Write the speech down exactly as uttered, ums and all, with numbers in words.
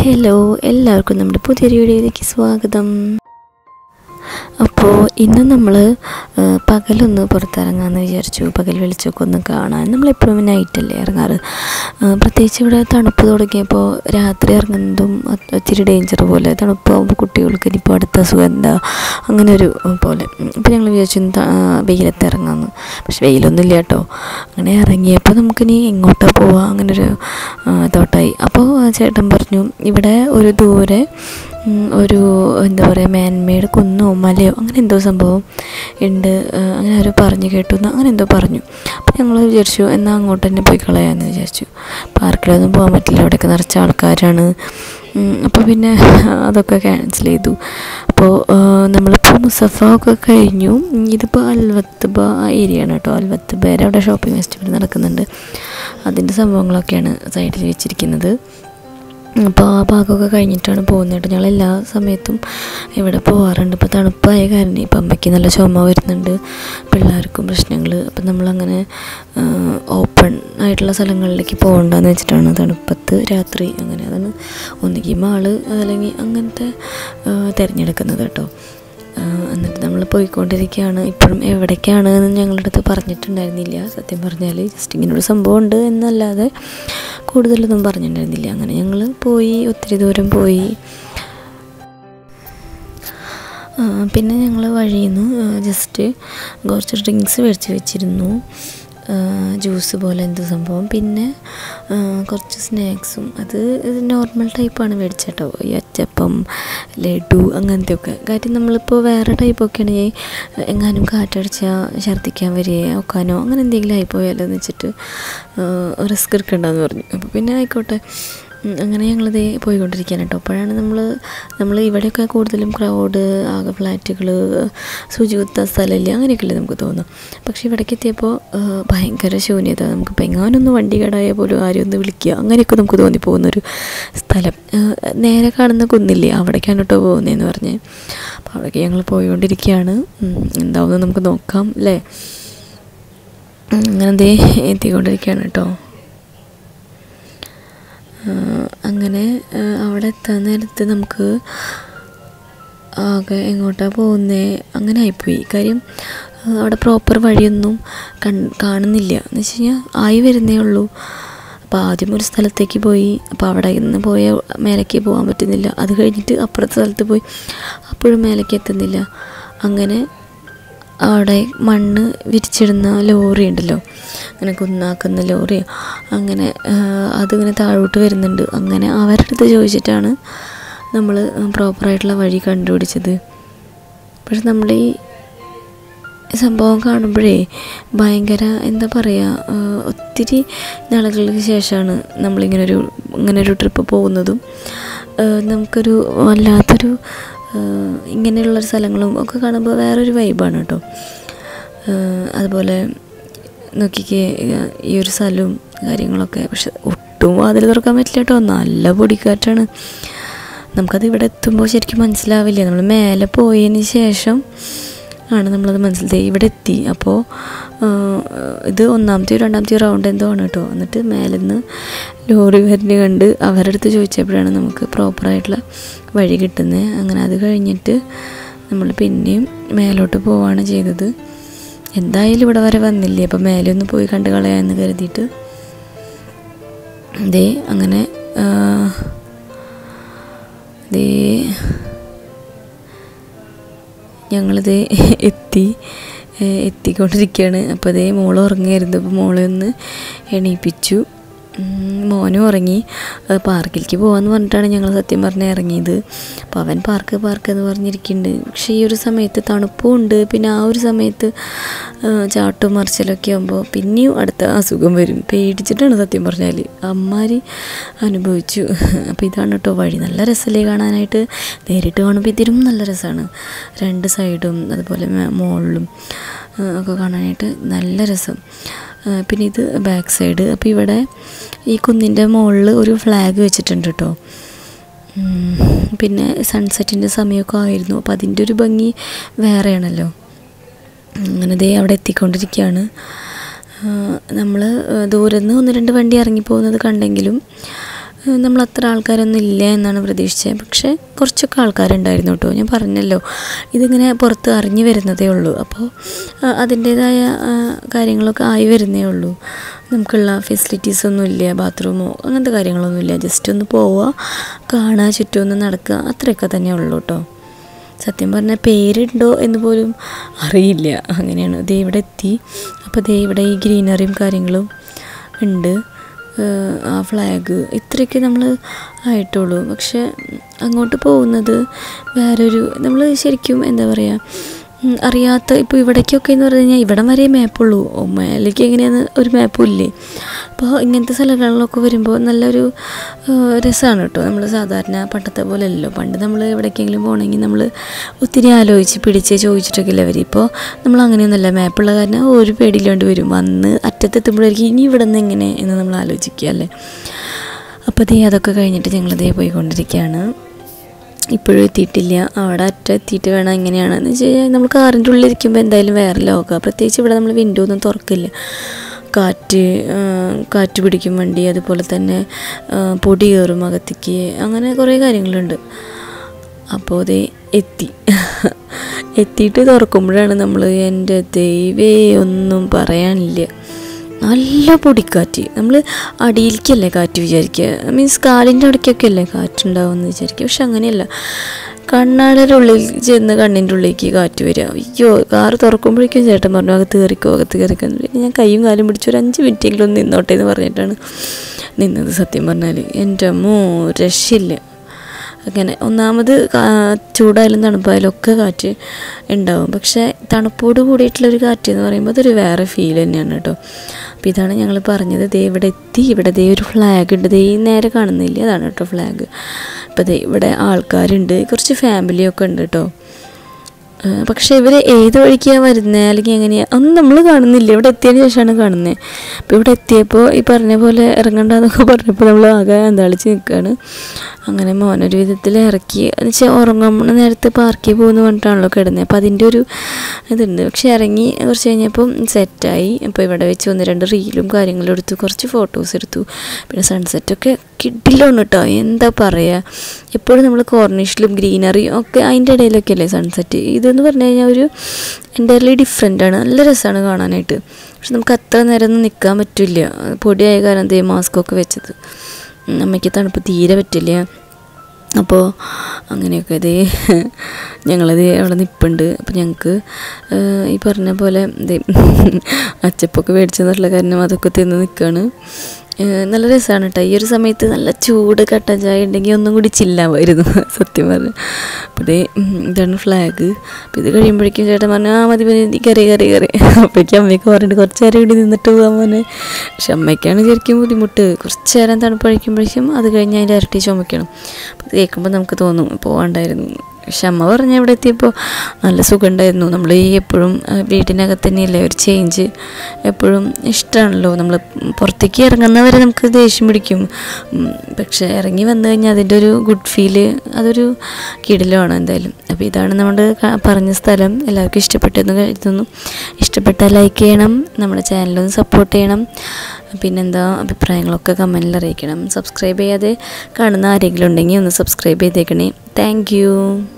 Hello, എല്ലാവർക്കും നമ്മുടെ പുതിയൊരു വീഡിയോയിലേക്ക് സ്വാഗതം. അപ്പോൾ ഇന്ന് നമ്മൾ പകലൊന്ന് പുറത്തിറങ്ങാമെന്ന് വിചാരിച്ചു. പകൽ വെളിച്ചമൊക്കെ ഒന്ന് കാണാൻ. നമ്മളെപ്പോഴും നൈറ്റല്ലേ ഇറങ്ങാറ്. പ്രത്യേകിച്ച് ഇവിടെ തണുപ്പ് തുടങ്ങിയപ്പോൾ രാത്രി ഇറങ്ങുന്നതും ഇച്ചിരി ഡേഞ്ചർ പോലെ. തണുപ്പാകുമ്പോൾ കുട്ടികൾക്ക് ഇനിയിപ്പോൾ അടുത്ത അസുഖം എന്താ അങ്ങനെ ഒരു പോലെ. അപ്പോൾ ഞങ്ങൾ വിചാരിച്ചു വെയിലത്ത് ഇറങ്ങാമെന്ന്. പക്ഷെ വെയിലൊന്നും ഇല്ല കേട്ടോ. അങ്ങനെ ഇറങ്ങിയപ്പോൾ നമുക്കിനി എങ്ങോട്ടാണ് പോവുക അങ്ങനൊരു തോട്ടായി. അപ്പോൾ ചേട്ടൻ പറഞ്ഞു ഇവിടെ ഒരു ദൂരെ ഒരു എന്താ പറയുക മാൻമേഡ് കുന്നോ മലയോ അങ്ങനെ എന്തോ സംഭവം ഉണ്ട്, അങ്ങനെ ആരോ പറഞ്ഞു കേട്ടു എന്ന് അങ്ങനെ എന്തോ പറഞ്ഞു. അപ്പോൾ ഞങ്ങൾ വിചാരിച്ചു എന്നാൽ അങ്ങോട്ട് തന്നെ പോയി കളയാമെന്ന് വിചാരിച്ചു. പാർക്കിലൊന്നും പോകാൻ പറ്റില്ല, അവിടെയൊക്കെ നിറച്ച ആൾക്കാരാണ്. അപ്പോൾ പിന്നെ അതൊക്കെ ക്യാൻസൽ ചെയ്തു. അപ്പോൾ നമ്മളിപ്പോൾ മുസഫ ഒക്കെ കഴിഞ്ഞു. ഇതിപ്പോൾ അൽവത്ബ ഏരിയ ആണ് കേട്ടോ. അൽവത്ബേരെ അവിടെ ഷോപ്പിംഗ് ഫെസ്റ്റിവൽ നടക്കുന്നുണ്ട്. അതിൻ്റെ സംഭവങ്ങളൊക്കെയാണ് സൈഡിൽ വെച്ചിരിക്കുന്നത്. അപ്പോൾ ആ ഭാഗമൊക്കെ കഴിഞ്ഞിട്ടാണ് പോകുന്നത്. ഞങ്ങൾ എല്ലാ സമയത്തും ഇവിടെ പോകാറുണ്ട്. ഇപ്പോൾ തണുപ്പായ കാരണം ഇപ്പം അമ്മയ്ക്ക് നല്ല ചുമ വരുന്നുണ്ട്, പിള്ളേർക്കും പ്രശ്നങ്ങൾ. അപ്പം നമ്മളങ്ങനെ ഓപ്പൺ ആയിട്ടുള്ള സ്ഥലങ്ങളിലേക്ക് പോകണ്ടെന്ന് വെച്ചിട്ടാണ് തണുപ്പത്ത് രാത്രി അങ്ങനെ അതാണ് ഒന്നുകിൽ മാള് അതല്ലെങ്കിൽ അങ്ങനത്തെ തിരഞ്ഞെടുക്കുന്നത് കേട്ടോ. എന്നിട്ട് നമ്മൾ പോയിക്കൊണ്ടിരിക്കുകയാണ്. ഇപ്പോഴും എവിടേക്കാണ് എന്ന് ഞങ്ങളുടെ അടുത്ത് പറഞ്ഞിട്ടുണ്ടായിരുന്നില്ല. സത്യം പറഞ്ഞാൽ ജസ്റ്റ് ഇങ്ങനൊരു സംഭവം ഉണ്ട് എന്നല്ലാതെ കൂടുതലൊന്നും പറഞ്ഞിട്ടുണ്ടായിരുന്നില്ല. അങ്ങനെ ഞങ്ങൾ പോയി, ഒത്തിരി ദൂരം പോയി. പിന്നെ ഞങ്ങൾ വഴിയിൽ നിന്ന് ജസ്റ്റ് കുറച്ച് ഡ്രിങ്ക്സ് മേടിച്ച് വെച്ചിരുന്നു, ജ്യൂസ് പോലെ എന്ത് സംഭവം. പിന്നെ കുറച്ച് സ്നാക്സും അത് നോർമൽ ടൈപ്പാണ് മേടിച്ചത് കേട്ടോ. ഈ അച്ചപ്പം, ലഡു അങ്ങനത്തെയൊക്കെ. കാര്യം നമ്മളിപ്പോൾ വേറെ ടൈപ്പൊക്കെ ആണെങ്കിൽ എങ്ങാനും കാറ്റടിച്ചാൽ ഛർദ്ദിക്കാൻ വരികയോ ഒക്കാനോ അങ്ങനെ എന്തെങ്കിലും ആയിപ്പോയാലോ എന്ന് വെച്ചിട്ട് റിസ്ക് എടുക്കണ്ടെന്ന് പറഞ്ഞു. അപ്പോൾ പിന്നെ ആയിക്കോട്ടെ അങ്ങനെ ഞങ്ങളിത് പോയിക്കൊണ്ടിരിക്കുകയാണ് കേട്ടോ. അപ്പോഴാണ് നമ്മൾ നമ്മൾ ഇവിടെയൊക്കെ കൂടുതലും ക്രൗഡ്, ആകെ ഫ്ലാറ്റുകൾ, ശുചിത്വ സ്ഥലമില്ല അങ്ങനെയൊക്കെയല്ലേ നമുക്ക് തോന്നും. പക്ഷേ ഇവിടേക്ക് എത്തിയപ്പോൾ ഭയങ്കര ശൂന്യത. നമുക്കിപ്പോൾ എങ്ങാനൊന്ന് വണ്ടി കേടായാൽ പോലും ആരും ഒന്ന് വിളിക്കുക അങ്ങനെയൊക്കെ നമുക്ക് തോന്നിപ്പോകുന്നൊരു സ്ഥലം. നേരെ കാണുന്ന കുന്നില്ലേ അവിടേക്കാണ് കേട്ടോ പോകുന്നതെന്ന് പറഞ്ഞ്. അപ്പോൾ അവിടേക്ക് ഞങ്ങൾ പോയിക്കൊണ്ടിരിക്കുകയാണ്. എന്താവുമെന്ന് നമുക്ക് നോക്കാം അല്ലേ. അങ്ങനെ ദേ എത്തിക്കൊണ്ടിരിക്കുകയാണ് കേട്ടോ. അങ്ങനെ അവിടെ എത്താൻ നേരത്ത് നമുക്ക് ആകെ എങ്ങോട്ടാണ് പോകുന്നത് അങ്ങനെ ആയിപ്പോയി. കാര്യം അവിടെ പ്രോപ്പർ വഴിയൊന്നും കൺ കാണുന്നില്ല എന്ന് വെച്ച് കഴിഞ്ഞാൽ ആയി വരുന്നേ ഉള്ളൂ. അപ്പോൾ ആദ്യം ഒരു സ്ഥലത്തേക്ക് പോയി, അപ്പോൾ അവിടെ നിന്ന് പോയ മേലേക്ക് പോകാൻ പറ്റുന്നില്ല. അത് കഴിഞ്ഞിട്ട് അപ്പുറത്തെ സ്ഥലത്ത് പോയി, അപ്പോഴും മേലേക്ക് എത്തുന്നില്ല. അങ്ങനെ അവിടെ മണ്ണ് വിരിച്ചിടുന്ന ലോറി ഉണ്ടല്ലോ, അങ്ങനെ കുന്നാക്കുന്ന ലോറി, അങ്ങനെ അതിങ്ങനെ താഴോട്ട് വരുന്നുണ്ട്. അങ്ങനെ അവരുടെ അടുത്ത് ചോദിച്ചിട്ടാണ് നമ്മൾ പ്രോപ്പറായിട്ടുള്ള വഴി കണ്ടുപിടിച്ചത്. പക്ഷെ നമ്മൾ ഈ സംഭവം കാണുമ്പോഴേ ഭയങ്കര എന്താ പറയുക, ഒത്തിരി നാളുകൾക്ക് ശേഷമാണ് നമ്മളിങ്ങനൊരു ഇങ്ങനൊരു ട്രിപ്പ് പോകുന്നതും. നമുക്കൊരു വല്ലാത്തൊരു ഇങ്ങനെയുള്ളൊരു സ്ഥലങ്ങളും ഒക്കെ കാണുമ്പോൾ വേറൊരു വൈബാണ് കേട്ടോ. അതുപോലെ നോക്കിക്കേ ഈ ഒരു സ്ഥലവും കാര്യങ്ങളൊക്കെ. പക്ഷെ ഒട്ടും വാതിൽ തുറക്കാൻ പറ്റില്ല കേട്ടോ, നല്ല പൊടിക്കാറ്റാണ്. നമുക്കത് ഇവിടെ എത്തുമ്പോൾ ശരിക്കും മനസ്സിലാവില്ല. നമ്മൾ മേലെ പോയതിന് ശേഷം ആണ് നമ്മളത് മനസ്സിലായി ഇവിടെ എത്തി. അപ്പോൾ ഇത് ഒന്നാമത്തെയോ രണ്ടാമത്തെയോ റൗണ്ട് എന്തോ ആണ് കേട്ടോ. എന്നിട്ട് മേലെ നിന്ന് ലോറി വരുന്ന കണ്ട് അവരുടെ അടുത്ത് ചോദിച്ചപ്പോഴാണ് നമുക്ക് പ്രോപ്പറായിട്ടുള്ള വഴി കിട്ടുന്നത്. അങ്ങനെ അത് കഴിഞ്ഞിട്ട് നമ്മൾ പിന്നെയും മേലോട്ട് പോവുകയാണ് ചെയ്തത്. എന്തായാലും ഇവിടെ വരെ വന്നില്ലേ, അപ്പോൾ മേലെ ഒന്ന് പോയി കണ്ട് കളയാമെന്ന് കരുതിയിട്ട് ദേ അങ്ങനെ ദേ ഞങ്ങളിത് എത്തി എത്തിക്കൊണ്ടിരിക്കുകയാണ്. അപ്പോൾ അതേ മോൾ ഉറങ്ങിയായിരുന്നു. അപ്പോൾ മോളെ ഒന്ന് എണീപ്പിച്ചു. മോനും ഉറങ്ങി. പാർക്കിലേക്ക് പോകാമെന്ന് പറഞ്ഞിട്ടാണ് ഞങ്ങൾ സത്യം പറഞ്ഞാൽ ഇറങ്ങിയത്. അപ്പോൾ അവൻ പാർക്ക് പാർക്ക് എന്ന് പറഞ്ഞിരിക്കുന്നുണ്ട്. പക്ഷേ ഈ ഒരു സമയത്ത് തണുപ്പും ഉണ്ട്. പിന്നെ ആ ഒരു സമയത്ത് ചാട്ടും മറിച്ചിലൊക്കെ ആകുമ്പോൾ പിന്നെയും അടുത്ത അസുഖം വരും. പേടിച്ചിട്ടാണ് സത്യം പറഞ്ഞാൽ അമ്മാരി അനുഭവിച്ചു. അപ്പോൾ ഇതാണ് കേട്ടോ വഴി. നല്ല രസമല്ലേ കാണാനായിട്ട്. നേരിട്ട് കാണുമ്പോൾ ഇതിലും നല്ല രസമാണ്. രണ്ട് സൈഡും അതുപോലെ മുകളിലും ഒക്കെ കാണാനായിട്ട് നല്ല രസം. പിന്നെ ഇത് ബാക്ക് സൈഡ്. അപ്പോൾ ഇവിടെ ഈ കുന്നിൻ്റെ മുകളിൽ ഒരു ഫ്ലാഗ് വെച്ചിട്ടുണ്ട് കേട്ടോ. പിന്നെ സൺസെറ്റിൻ്റെ സമയമൊക്കെ ആയിരുന്നു. അപ്പോൾ അതിൻ്റെ ഒരു ഭംഗി വേറെയാണല്ലോ. അങ്ങനെ ദേ അവിടെ എത്തിക്കൊണ്ടിരിക്കുകയാണ്. നമ്മൾ ദൂരെ നിന്ന് ഒന്ന് രണ്ട് വണ്ടി ഇറങ്ങിപ്പോകുന്നത് കണ്ടെങ്കിലും നമ്മളത്ര ആൾക്കാരൊന്നും ഇല്ല എന്നാണ് പ്രതീക്ഷിച്ചത്. പക്ഷേ കുറച്ചൊക്കെ ആൾക്കാരുണ്ടായിരുന്നു കേട്ടോ. ഞാൻ പറഞ്ഞല്ലോ ഇതിങ്ങനെ പുറത്ത് അറിഞ്ഞു വരുന്നതേ ഉള്ളൂ. അപ്പോൾ അതിൻ്റേതായ കാര്യങ്ങളൊക്കെ ആയി വരുന്നേ ഉള്ളൂ. നമുക്കുള്ള ഫെസിലിറ്റീസൊന്നുമില്ല, ബാത്റൂമോ അങ്ങനത്തെ കാര്യങ്ങളൊന്നുമില്ല. ജസ്റ്റ് ഒന്ന് പോവുക, കാണുക, ചുറ്റും ഒന്ന് നടക്കുക, അത്രയൊക്കെ തന്നെ ഉള്ളൂ കേട്ടോ. സത്യം പറഞ്ഞാൽ പേരുണ്ടോ എന്ന് പോലും അറിയില്ല, അങ്ങനെയാണ്. ദേ ഇവിടെ എത്തി. അപ്പോൾ ദേ ഇവിടെ ഈ ഗ്രീനറിയും കാര്യങ്ങളും ഉണ്ട്, ആ ഫ്ലാഗ്, ഇത്രയൊക്കെ നമ്മൾ ആയിട്ടുള്ളൂ. പക്ഷെ അങ്ങോട്ട് പോകുന്നത് വേറൊരു, നമ്മൾ ശരിക്കും എന്താ പറയുക, അറിയാത്ത, ഇപ്പോൾ ഇവിടേക്കൊക്കെ എന്ന് പറഞ്ഞു കഴിഞ്ഞാൽ ഇവിടം വരെ മാപ്പുള്ളൂ, മേലേക്ക് എങ്ങനെയാണെന്ന് ഒരു മാപ്പും ഇല്ലേ. അപ്പോൾ ഇങ്ങനത്തെ സ്ഥലങ്ങളിലൊക്കെ വരുമ്പോൾ നല്ലൊരു രസമാണ് കേട്ടോ. നമ്മൾ സാധാരണ പണ്ടത്തെ പോലെ അല്ലല്ലോ. പണ്ട് നമ്മൾ എവിടേക്കെങ്കിലും പോകണമെങ്കിൽ നമ്മൾ ഒത്തിരി ആലോചിച്ച് പിടിച്ച് ചോദിച്ചിട്ടൊക്കെ ഇല്ല വരും. ഇപ്പോൾ നമ്മൾ അങ്ങനെയൊന്നുമല്ല, മാപ്പുള്ള കാരണം ഒരു പേടിയില്ലാണ്ട് വരും. വന്ന് അറ്റത്തെത്തുമ്പോഴായിരിക്കും ഇനി ഇവിടെ നിന്ന് എങ്ങനെ എന്ന് നമ്മൾ ആലോചിക്കുക അല്ലേ. അപ്പോൾ ദേ അതൊക്കെ കഴിഞ്ഞിട്ട് ഞങ്ങളിതേ പോയിക്കൊണ്ടിരിക്കുകയാണ്. ഇപ്പോഴും എത്തിയിട്ടില്ല. അവിടെ അറ്റ എത്തിയിട്ട് വേണം എങ്ങനെയാണെന്ന് വെച്ച് കഴിഞ്ഞാൽ നമ്മൾ കാറിൻ്റെ ഉള്ളിൽ ഇരിക്കുമ്പോൾ എന്തായാലും വേറെ ലോകം. പ്രത്യേകിച്ച് ഇവിടെ നമ്മൾ വിൻഡോ ഒന്നും തുറക്കില്ല, കാറ്റ് കാറ്റ് പിടിക്കും വണ്ടി, അതുപോലെ തന്നെ പൊടി കയറും അകത്തേക്ക്, അങ്ങനെ കുറേ കാര്യങ്ങളുണ്ട്. അപ്പോൾ അതേ എത്തി. എത്തിയിട്ട് തുറക്കുമ്പോഴാണ് നമ്മൾ, എൻ്റെ ദൈവേ ഒന്നും പറയാനില്ല, നല്ല പൊടിക്കാറ്റ്. നമ്മൾ അടിയിലേക്കല്ലേ കാറ്റ് വിചാരിക്കുക, മീൻസ് കാലിൻ്റെ അവിടേക്കൊക്കെ അല്ലേ കാറ്റുണ്ടാവുമെന്ന് വിചാരിക്കുക. പക്ഷെ അങ്ങനെയല്ല, കണ്ണാടിയുടെ ഉള്ളിൽ ചെന്ന് കണ്ണിൻ്റെ ഉള്ളിലേക്ക് കാറ്റ് വരിക. അയ്യോ, കാറ് തുറക്കുമ്പോഴേക്കും ചേട്ടൻ പറഞ്ഞു അകത്ത് കയറിക്കോ അകത്ത് കയറിക്കോ. ഞാൻ കൈയും കാലും പിടിച്ച് ഒരു അഞ്ച് മിനിറ്റെങ്കിലും ഒന്ന് നിന്നോട്ടെ എന്ന് പറഞ്ഞിട്ടാണ് നിന്നത്. സത്യം പറഞ്ഞാൽ എൻ്റെ അമ്മോ രക്ഷയില്ല. അങ്ങനെ ഒന്നാമത് ചൂടായാലും തണുപ്പായാലും ഒക്കെ കാറ്റ് ഉണ്ടാവും. പക്ഷേ തണുപ്പോട് കൂടിയിട്ടുള്ളൊരു കാറ്റ് എന്ന് പറയുമ്പോൾ അതൊരു വേറെ ഫീൽ തന്നെയാണ് കേട്ടോ. അപ്പോൾ ഇതാണ് ഞങ്ങൾ പറഞ്ഞത്. ദേ ഇവിടെ എത്തി. ഇവിടെ ദേ ഒരു ഫ്ലാഗ് ഉണ്ട്, ദേ നേരെ കാണുന്നില്ല, അതാണ് കേട്ടോ ഫ്ലാഗ്. അപ്പോൾ ദേ ഇവിടെ ആൾക്കാരുണ്ട്, കുറച്ച് ഫാമിലിയൊക്കെ ഉണ്ട് കേട്ടോ. പക്ഷേ ഇവർ ഏത് വഴിക്കാണ് വരുന്നത് അല്ലെങ്കിൽ എങ്ങനെയാണ് ഒന്നും നമ്മൾ കാണുന്നില്ല. ഇവിടെ എത്തിയതിന് ശേഷമാണ് കാണുന്നത്. അപ്പോൾ ഇവിടെ എത്തിയപ്പോൾ ഈ പറഞ്ഞ പോലെ ഇറങ്ങണ്ടെന്നൊക്കെ പറഞ്ഞപ്പോൾ നമ്മൾ ആകെ അന്താളിച്ച് നിൽക്കുകയാണ്. അങ്ങനെ മോനൊരു വിധത്തിൽ ഇറക്കി, എന്ന് വെച്ചാൽ ഉറങ്ങുമ്പോൾ നേരത്തെ പാർക്കിൽ പോകുന്ന പറഞ്ഞിട്ടാണല്ലോ കിടന്നത്. അപ്പോൾ അതിൻ്റെ ഒരു ഇതുണ്ട്. പക്ഷെ ഇറങ്ങി കുറച്ച് കഴിഞ്ഞപ്പം സെറ്റായി. അപ്പോൾ ഇവിടെ വെച്ച് ഒന്ന് രണ്ട് റീലും കാര്യങ്ങളും എടുത്തു, കുറച്ച് ഫോട്ടോസ് എടുത്തു. പിന്നെ സൺസെറ്റൊക്കെ കിട്ടില്ലോണ് കേട്ടോ, എന്താ പറയുക. എപ്പോഴും നമ്മൾ കോർണിഷിലും ഗ്രീനറിയും ഒക്കെ അതിൻ്റെ ഇടയിലൊക്കെ അല്ലേ സൺസെറ്റ്. ഇതെന്ന് പറഞ്ഞു കഴിഞ്ഞാൽ ഒരു എൻ്റയർലി ഡിഫറെൻ്റാണ്, നല്ല രസമാണ് കാണാനായിട്ട്. പക്ഷെ നമുക്ക് അത്ര നേരം ഒന്നും നിൽക്കാൻ പറ്റില്ല, പൊടിയായ കാരണം എന്തേ മാസ്കൊക്കെ വെച്ചത്. അമ്മയ്ക്ക് തണുപ്പ് തീരെ പറ്റില്ല. അപ്പോൾ അങ്ങനെയൊക്കെ ഇതേ ഞങ്ങളത് അവിടെ നിൽപ്പുണ്ട്. അപ്പോൾ ഞങ്ങൾക്ക് ഈ പറഞ്ഞ പോലെ ഇതേ അച്ചപ്പൊക്കെ മേടിച്ചെന്നുള്ള കാരണം അതൊക്കെ തിന്ന് നിൽക്കുകയാണ്. നല്ല രസമാണ് കേട്ടോ. ഈ ഒരു സമയത്ത് നല്ല ചൂട് കട്ടൻ ചായ ഉണ്ടെങ്കിൽ ഒന്നും കൂടി ചില്ലാമായിരുന്നു സത്യം പറഞ്ഞു. അപ്പോൾ ഇതേ ഇതാണ് ഫ്ലാഗ്. അപ്പോൾ ഇത് കഴിയുമ്പോഴേക്കും ചേട്ടൻ പറഞ്ഞു ആ മതി മതി കറി കറി കറി. അപ്പോഴേക്കും അമ്മയ്ക്ക് പറഞ്ഞിട്ട് കുറച്ച് നേരം ഇവിടെ നിന്നിട്ട് പോകാൻ മോനെ. പക്ഷെ അമ്മയ്ക്കാണ് ശരിക്കും ബുദ്ധിമുട്ട്. കുറച്ച് നേരം തണുപ്പഴിക്കുമ്പോഴേക്കും അത് കഴിഞ്ഞ് അതിൻ്റെ ഇരട്ടി ചുമക്കണം. അപ്പോൾ ഇത് കേൾക്കുമ്പോൾ നമുക്ക് തോന്നും പോകാണ്ടായിരുന്നു. പക്ഷെ അമ്മ പറഞ്ഞ ഇവിടെ എത്തിയപ്പോൾ നല്ല സുഖമുണ്ടായിരുന്നു. നമ്മൾ ഈ എപ്പോഴും വീട്ടിനകത്ത് തന്നെയല്ലേ ഒരു ചേഞ്ച് എപ്പോഴും ഇഷ്ടമാണല്ലോ. നമ്മൾ പുറത്തേക്ക് ഇറങ്ങുന്നവരെ നമുക്ക് ദേഷ്യം പിടിക്കും, പക്ഷെ ഇറങ്ങി വന്നു കഴിഞ്ഞാൽ അതിൻ്റെ ഒരു ഗുഡ് ഫീല് അതൊരു കിടിലമാണ് എന്തായാലും. അപ്പോൾ ഇതാണ് നമ്മൾ പറഞ്ഞ സ്ഥലം. എല്ലാവർക്കും ഇഷ്ടപ്പെട്ടെന്ന് കരുതുന്നു. ഇഷ്ടപ്പെട്ടാൽ ലൈക്ക് ചെയ്യണം, നമ്മുടെ ചാനലൊന്ന് സപ്പോർട്ട് ചെയ്യണം. പിന്നെന്താ അഭിപ്രായങ്ങളൊക്കെ കമൻറ്റിൽ അറിയിക്കണം. സബ്സ്ക്രൈബ് ചെയ്യാതെ കാണുന്ന ആരെങ്കിലും ഉണ്ടെങ്കിൽ ഒന്ന് സബ്സ്ക്രൈബ് ചെയ്തേക്കണേ. Thank U.